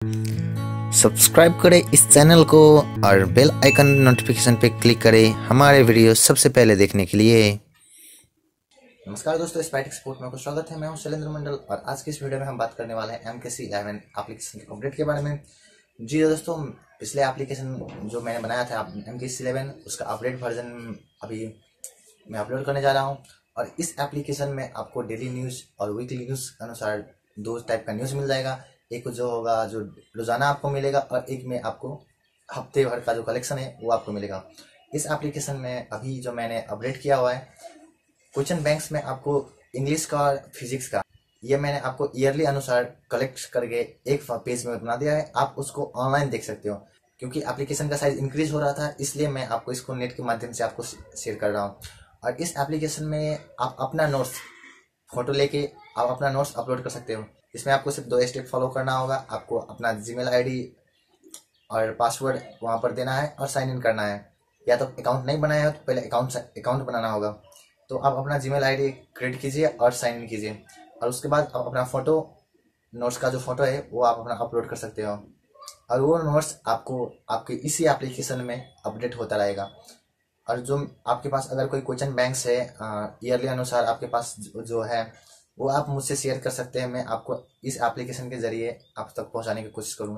Subscribe करें इस channel को और बेल आइकन नोटिफिकेशन पे क्लिक करें हमारे वीडियो सबसे पहले देखने के लिए। नमस्कार दोस्तों, स्पैटिक सपोर्ट में आपका स्वागत है। मैं हूं शैलेंद्र मंडल और आज की इस वीडियो में हम बात करने वाले हैं MKC11 एप्लीकेशन के अपडेट के बारे में। जी दोस्तों, पिछले एप्लीकेशन जो मैंने बनाया था MKC11 उसका अपडेट वर्जन अभी मैं अपलोड करने जा रहा हूं और इस एप्लीकेशन में आपको डेली न्यूज़ और वीकली न्यूज़ अनुसार दो टाइप का न्यूज़ मिल जाएगा। एक जो होगा जो रोज़ाना आपको मिलेगा और एक में आपको हफ्ते भर का जो कलेक्शन है वो आपको मिलेगा। इस एप्लीकेशन में अभी जो मैंने अपडेट किया हुआ है क्वेश्चन बैंक्स में आपको इंग्लिश का और फिजिक्स का ये मैंने आपको ईयरली अनुसार कलेक्ट करके एक पेज में बना दिया है। आप उसको ऑनलाइन देख सकते हो क्योंकि एप्लीकेशन का साइज इंक्रीज हो रहा था, इसलिए मैं आपको इसको नेट के माध्यम से आपको शेयर कर रहा हूँ। और इस एप्लीकेशन में आप अपना नोट्स फोटो लेके आप अपना नोट्स अपलोड कर सकते हो। इसमें आपको सिर्फ 2 स्टेप फॉलो करना होगा। आपको अपना जीमेल आईडी और पासवर्ड वहाँ पर देना है और साइन इन करना है। या तो अकाउंट नहीं बनाया हो तो पहले अकाउंट बनाना होगा। तो आप अपना जीमेल आईडी क्रिएट कीजिए और साइन इन कीजिए और उसके बाद आप अपना फोटो नोट्स का जो फोटो है वो आप अपना अपलोड कर सकते हो और वो नोट्स आपको आपके इसी एप्लीकेशन में अपडेट होता रहेगा। और जो आपके पास अगर कोई क्वेश्चन बैंक्स है ईयरली अनुसार आपके पास जो है वो आप मुझसे शेयर कर सकते हैं। मैं आपको इस एप्लीकेशन के जरिए आप तक पहुंचाने की कोशिश करूंगा।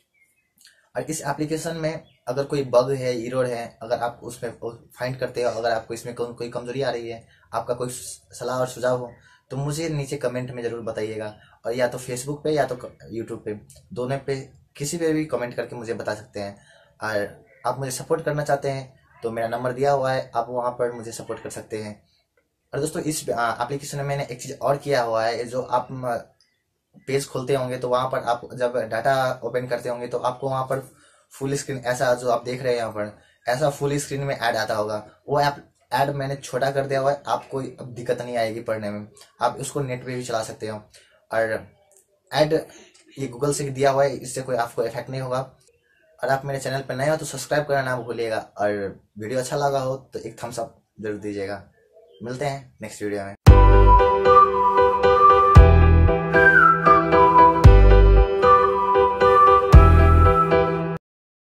और इस एप्लीकेशन में अगर कोई बग है, एरर है, अगर आप उसमें फाइंड करते हो, अगर आपको इसमें कोई कमजोरी आ रही है, आपका कोई सलाह और सुझाव हो तो मुझे नीचे कमेंट में ज़रूर बताइएगा। और या तो फेसबुक पे या तो यूट्यूब पे, दोनों पे किसी पे भी कमेंट करके मुझे बता सकते हैं। और आप मुझे सपोर्ट करना चाहते हैं तो मेरा नंबर दिया हुआ है, आप वहाँ पर मुझे सपोर्ट कर सकते हैं। और दोस्तों इस एप्लीकेशन में मैंने एक चीज़ और किया हुआ है, जो आप पेज खोलते होंगे तो वहाँ पर आप जब डाटा ओपन करते होंगे तो आपको वहाँ पर फुल स्क्रीन ऐसा जो आप देख रहे हैं यहाँ पर ऐसा फुल स्क्रीन में ऐड आता होगा। वो ऐड मैंने छोटा कर दिया हुआ है, आपको अब दिक्कत नहीं आएगी पढ़ने में। आप उसको नेट पे भी चला सकते हो और ऐड ये गूगल से दिया हुआ है, इससे कोई आपको इफेक्ट नहीं होगा। और आप मेरे चैनल पर नए हो तो सब्सक्राइब करना ना भूलिएगा और वीडियो अच्छा लगा हो तो एक थम्स अप जरूर दीजिएगा। मिलते हैं नेक्स्ट वीडियो में।